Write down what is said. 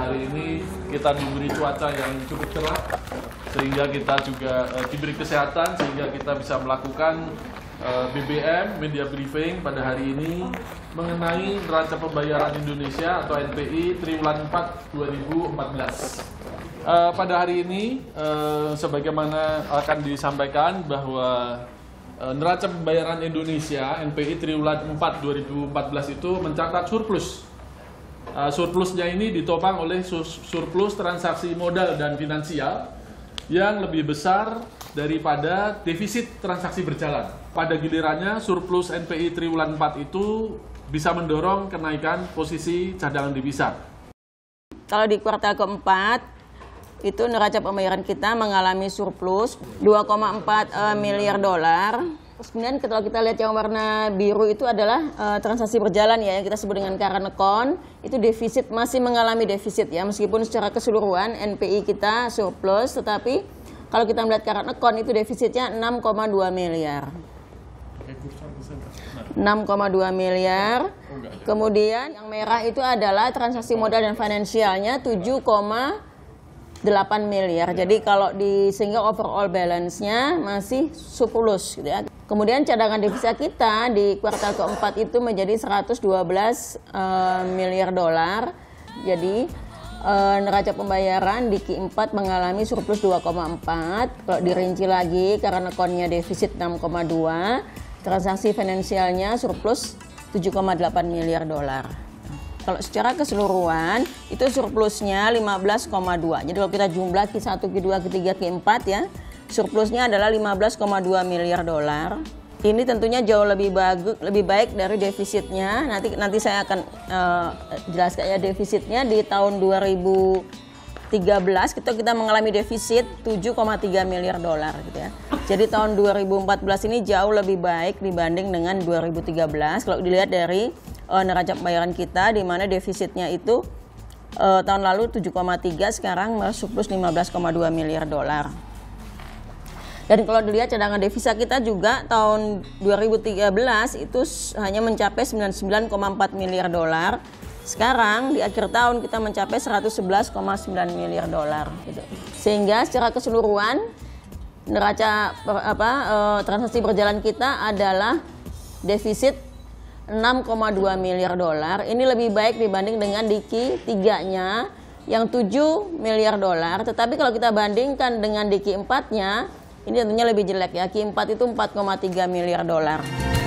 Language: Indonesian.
hari ini kita diberi cuaca yang cukup cerah, sehingga kita juga diberi kesehatan, sehingga kita bisa melakukan BBM, media briefing pada hari ini mengenai neraca pembayaran Indonesia atau NPI triwulan 4 2014. Pada hari ini, sebagaimana akan disampaikan bahwa neraca pembayaran Indonesia NPI triwulan 4 2014 itu mencatat surplus. Surplusnya ini ditopang oleh surplus transaksi modal dan finansial yang lebih besar daripada defisit transaksi berjalan. Pada gilirannya surplus NPI triwulan 4 itu bisa mendorong kenaikan posisi cadangan devisa. Kalau di kuartal keempat itu neraca pembayaran kita mengalami surplus 2,4 miliar dolar. Kemudian kalau kita lihat yang warna biru itu adalah transaksi berjalan ya, yang kita sebut dengan current account. Itu defisit, masih mengalami defisit ya, meskipun secara keseluruhan NPI kita surplus, tetapi kalau kita melihat current account itu defisitnya 6,2 miliar. 6,2 miliar. Kemudian yang merah itu adalah transaksi modal dan finansialnya 7,8 miliar. Jadi kalau sehingga overall balance-nya masih surplus gitu ya. Kemudian cadangan devisa kita di kuartal keempat itu menjadi 112 miliar dolar. Jadi neraca pembayaran di Q4 mengalami surplus 2,4. Kalau dirinci lagi karena account-nya defisit 6,2, transaksi finansialnya surplus 7,8 miliar dolar. Kalau secara keseluruhan itu surplusnya 15,2. Jadi kalau kita jumlah Q1, Q2, Q3, Q4 ya, surplusnya adalah 15,2 miliar dolar. Ini tentunya jauh lebih baik dari defisitnya. Nanti saya akan jelaskan ya, defisitnya di tahun 2013 kita mengalami defisit 7,3 miliar dolar gitu ya. Jadi tahun 2014 ini jauh lebih baik dibanding dengan 2013 kalau dilihat dari neraca pembayaran kita, di mana defisitnya itu tahun lalu 7,3, sekarang surplus 15,2 miliar dolar. Dan kalau dilihat cadangan devisa kita juga tahun 2013 itu hanya mencapai 99,4 miliar dolar. Sekarang di akhir tahun kita mencapai 111,9 miliar dolar gitu. Sehingga secara keseluruhan neraca transaksi berjalan kita adalah defisit 6,2 miliar dolar. Ini lebih baik dibanding dengan di Q3-nya yang 7 miliar dolar. Tetapi kalau kita bandingkan dengan di Q4-nya, ini tentunya lebih jelek ya. Q4 itu 4,3 miliar dolar.